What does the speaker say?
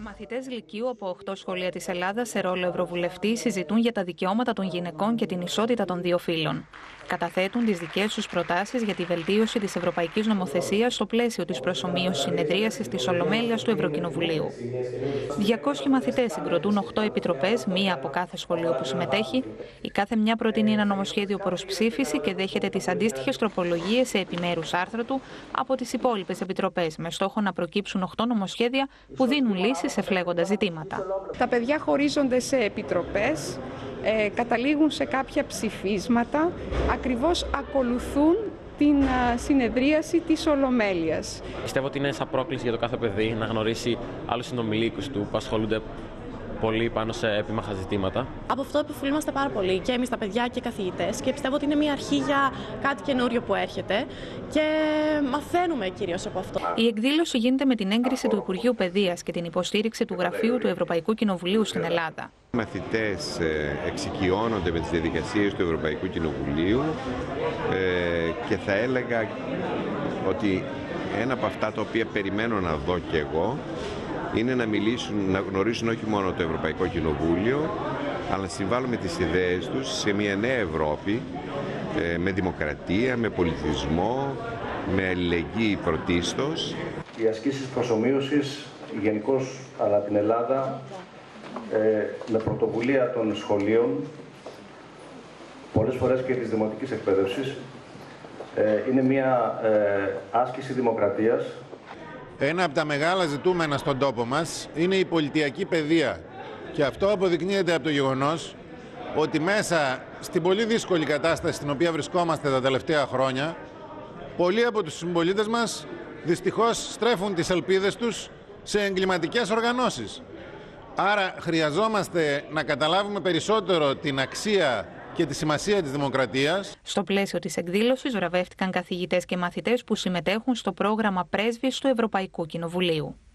Μαθητές Λυκείου από 8 σχολεία της Ελλάδας σε ρόλο Ευρωβουλευτή συζητούν για τα δικαιώματα των γυναικών και την ισότητα των δύο φύλων. Καταθέτουν τις δικές τους προτάσεις για τη βελτίωση της ευρωπαϊκής νομοθεσίας στο πλαίσιο της προσομοίωσης συνεδρίασης της Ολομέλειας του Ευρωκοινοβουλίου. 200 μαθητές συγκροτούν 8 επιτροπές, μία από κάθε σχολείο που συμμετέχει. Η κάθε μια προτείνει ένα νομοσχέδιο προς ψήφιση και δέχεται τις αντίστοιχες τροπολογίες σε επιμέρους άρθρα του από τις υπόλοιπες επιτροπές, με στόχο να προκύψουν 8 νομοσχέδια που δίνουν λύσεις σε φλέγοντα ζητήματα. Τα παιδιά χωρίζονται σε επιτροπές, καταλήγουν σε κάποια ψηφίσματα, ακριβώς ακολουθούν την συνεδρίαση της Ολομέλειας. Πιστεύω ότι είναι σαν πρόκληση για το κάθε παιδί να γνωρίσει άλλους συνομιλίκους του που ασχολούνται πολύ πάνω σε επίμαχα ζητήματα. Από αυτό επωφελούμαστε πάρα πολύ και εμείς τα παιδιά και οι καθηγητές και πιστεύω ότι είναι μια αρχή για κάτι καινούριο που έρχεται και μαθαίνουμε κυρίως από αυτό. Η εκδήλωση γίνεται με την έγκριση του Υπουργείου Παιδείας και την υποστήριξη του Γραφείου του Ευρωπαϊκού Κοινοβουλίου στην Ελλάδα. Οι μαθητές εξοικειώνονται με τις διαδικασίες του Ευρωπαϊκού Κοινοβουλίου και θα έλεγα ότι ένα από αυτά τα οποία περιμένω να δω και εγώ είναι να γνωρίσουν όχι μόνο το Ευρωπαϊκό Κοινοβούλιο, αλλά να συμβάλλουν με τις ιδέες τους σε μια νέα Ευρώπη, με δημοκρατία, με πολιτισμό, με αλληλεγγύη πρωτίστως. Οι ασκήσεις προσομοίωσης γενικώς, αλλά την Ελλάδα, με πρωτοβουλία των σχολείων, πολλές φορές και της δημοτικής εκπαίδευσης, είναι μια άσκηση δημοκρατίας. Ένα από τα μεγάλα ζητούμενα στον τόπο μας είναι η πολιτιακή παιδεία. Και αυτό αποδεικνύεται από το γεγονός ότι μέσα στην πολύ δύσκολη κατάσταση στην οποία βρισκόμαστε τα τελευταία χρόνια, πολλοί από τους συμπολίτες μας δυστυχώς στρέφουν τις ελπίδες τους σε εγκληματικές οργανώσεις. Άρα χρειαζόμαστε να καταλάβουμε περισσότερο την αξία και τη σημασία της δημοκρατίας. Στο πλαίσιο της εκδήλωσης βραβεύτηκαν καθηγητές και μαθητές που συμμετέχουν στο πρόγραμμα Πρέσβης του Ευρωπαϊκού Κοινοβουλίου.